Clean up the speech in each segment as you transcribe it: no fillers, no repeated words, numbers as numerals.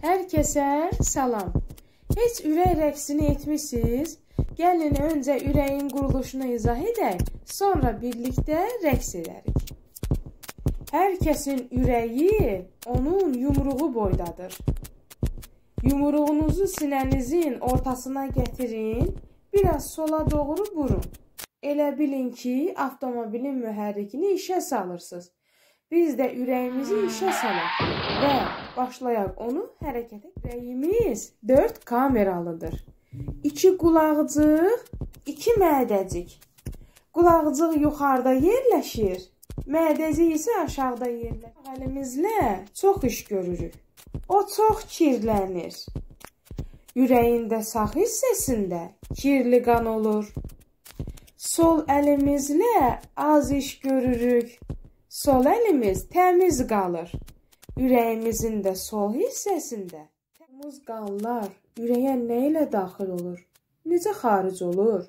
Hər kəsə salam. Heç ürək rəqsini etmişsiniz? Gəlin öncə ürəyin quruluşunu izah edək, sonra birlikdə rəqs edərik. Hər kəsin ürəyi onun yumruğu boydadır. Yumruğunuzu sinənizin ortasına gətirin, biraz sola doğru vurun. Elə bilin ki, avtomobilin mühərrikini işə salırsınız. Biz də ürəyimizi işə salaq və başlayaq onu hərəkətə. Ürəyimiz 4 kameralıdır. 2 qulaqcıq, 2 mədəcik. Qulaqcıq yuxarıda yerləşir, mədəcik isə aşağıda yerləşir. Əlimizlə çox iş görürük. O çox kirlənir. Ürəyində sağ hissəsində kirli qan olur. Sol əlimizlə az iş görürük. Sol əlimiz təmiz qalır. Ürəyimizin də sol hissəsində təmiz qanlar ürəyə nə ilə daxil olur? Necə xaric olur?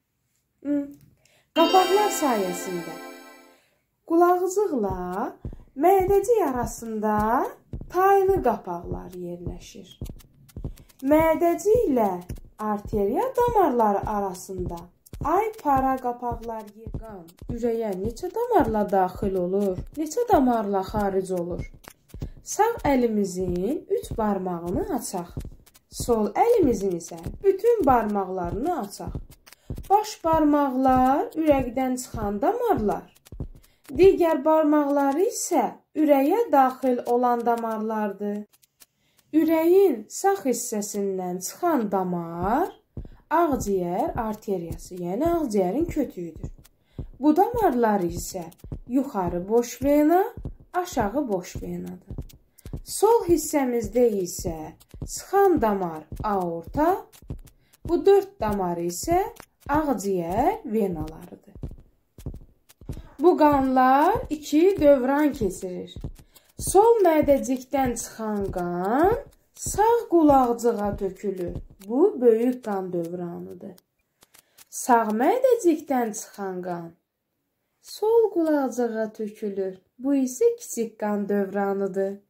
Qapaqlar sayəsində. Qulaqcıqla mədəcik arasında taylı qapaqlar yerləşir. Mədəciklə arteriya damarları arasında ay para qapaqlar yığan ürəyə neçə damarla daxil olur, neçə damarla xaric olur. Sağ əlimizin 3 barmağını açaq. Sol əlimizin isə bütün barmaqlarını açaq. Baş barmaqlar ürəkdən çıxan damarlar. Digər barmaqları isə ürəyə daxil olan damarlardır. Ürəyin sağ hissəsindən çıxan damar ağciyər arteriyası, yəni ağciyərin kötüyüdür. Bu damarlar isə yuxarı boş vena, aşağı boş venadır. Sol hissəmizdə isə çıxan damar aorta, bu 4 damar isə ağciyər venalarıdır. Bu qanlar 2 dövran keçirir. Sol mədəcikdən çıxan qan sağ qulaqcığa tökülür. Bu böyük qan dövranıdır. Sağ mədəcikdən çıxan qan sol qulaqcığa tökülür. Bu isə kiçik qan dövranıdır.